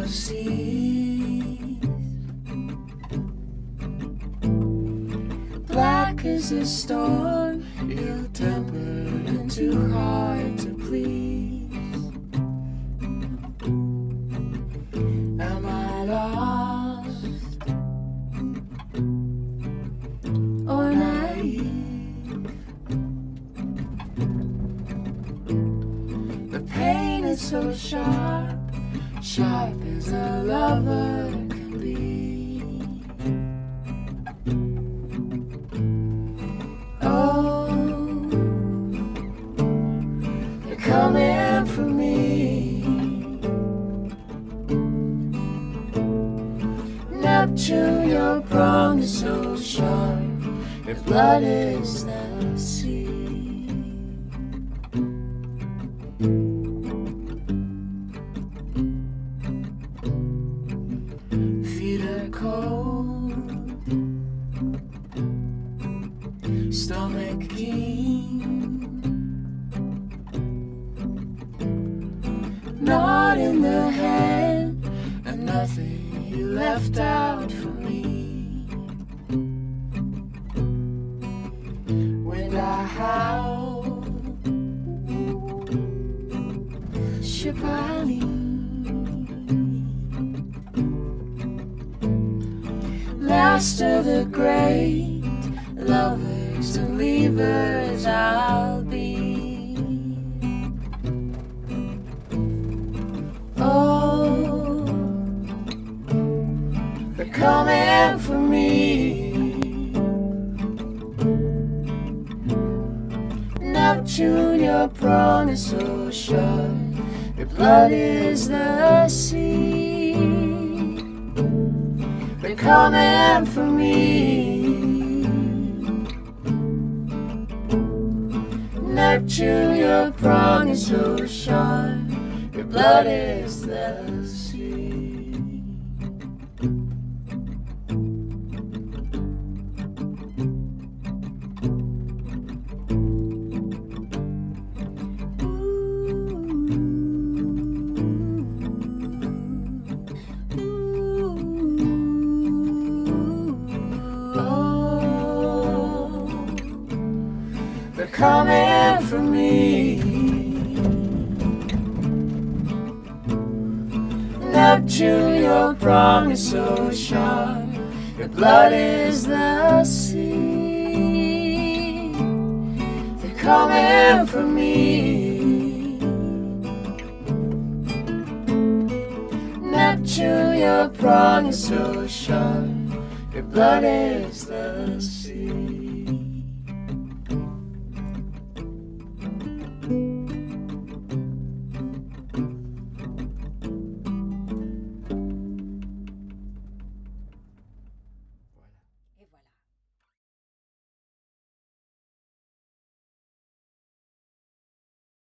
seas, black as a storm, ill-tempered and too hard to please. Am I lost or naive? The pain is so sharp, sharp as a lover can be. Oh, they're coming for me. Neptune, your prong is so sharp, your blood is the sea. Feet are cold, stomach keen, not in the head, and nothing you left out for me. When I howl, ship I leave. Last of the great lovers and leavers I'll be. Oh, they're coming for me. Neptune, your prong is so sharp, your blood is the sea. They're coming for me. Neptune, your prong is so sharp, your blood is the sea. They're coming for me. Neptune, your prong is so sharp, your blood is the sea. They're coming for me. Neptune, your prong is so sharp, your blood is the sea.